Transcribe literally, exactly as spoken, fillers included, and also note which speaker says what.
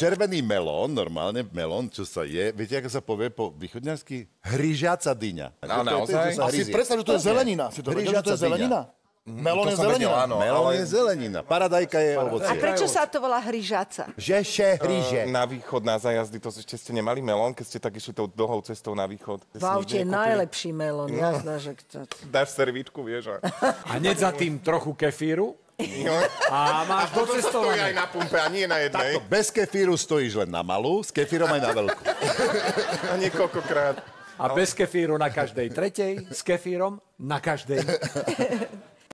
Speaker 1: červený melón, normálne melón, čo sa je, viete, ako sa povie po východňarsky? Hryžiaca dyňa.
Speaker 2: No, naozaj?
Speaker 3: A si predstav, že to je zelenina. Si to vedel, že to je zelenina? Melón je zelenina.
Speaker 1: Melón je zelenina. Paradajka je ovocie.
Speaker 4: A prečo sa to volá hryžáca?
Speaker 1: Že še hryže.
Speaker 2: Na východ, na zájazdy, to ešte ste nemali melón, keď ste tak išli tou dlhou cestou na východ?
Speaker 4: V aute je najlepší melón, jazda, že kto...
Speaker 2: Dáš servítku, vieš.
Speaker 5: A hneď za tým trochu kefíru. A máš do
Speaker 2: stojí
Speaker 5: cestovania.
Speaker 2: aj na pumpe a nie na jednej.
Speaker 1: Takto, bez kefíru stojíš len na malú, s kefírom aj na veľkú.
Speaker 2: A niekoľkokrát.
Speaker 5: A bez kefíru na každej tretej, s kefírom na každej.